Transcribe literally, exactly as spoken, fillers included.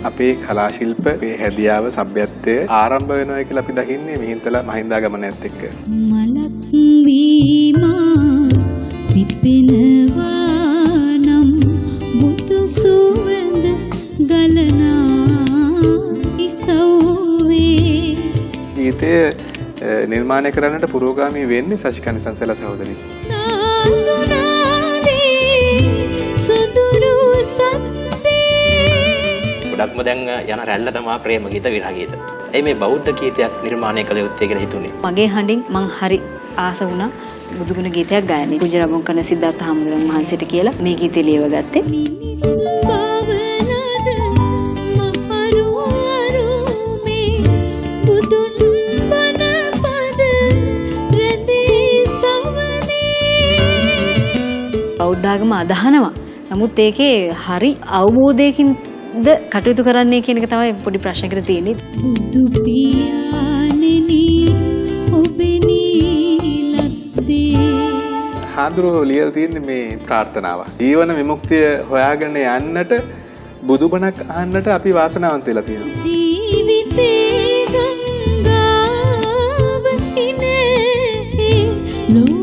අපේ කලා ශිල්ප, අපේ හැදියාව, සભ્યත්වය ආරම්භ වෙනවා කියලා අපි දකින්නේ මිහින්තලා මහින්දාගමනයත් එක්ක. මලක් වීමා පිපෙනවා නම් බුදු සුවඳ ගලනා ඉසෝවේ. ගීතය නිර්මාණය කරන්නට පුරෝගාමී වෙන්නේ සශිකා නිසංසලා සහෝදරිය. ගොඩක්ම දැන් යන රැල්ල තමයි ප්‍රේම ගීත විරහ ගීත. එයි මේ බෞද්ධ ගීතයක් නිර්මාණය කළ යුත්තේ කියලා හිතුනේ. මගේ හඬින් මං හරි ආස වුණා බුදුගුණ ගීතයක් ගායනා. පූජ්‍ය රබුන් කරන සිද්ධාර්ථ හාමුදුරන් වහන්සේට කියලා මේ ගීතය ලියවගත්තේ. බෞද්ධාගම අදහනවා. නමුත් ඒකේ හරි අවබෝධයකින්ද කටයුතු කරන්නේ කියන එක තමයි පොඩි ප්‍රශ්නයකට තියෙන්නේ. බුදු පියාණෙනි ඔබේ නීලද්දේ. හාමුදුරුවෝ ලියලා තියෙන්නේ මේ ප්‍රාර්ථනාව. ජීවන විමුක්තිය හොයාගෙන යන්නට බුදුබණක් අහන්නට අපි වාසනාවන්ත වෙලා තියෙනවා. ජීවිතේ ගංගාව ඉනේ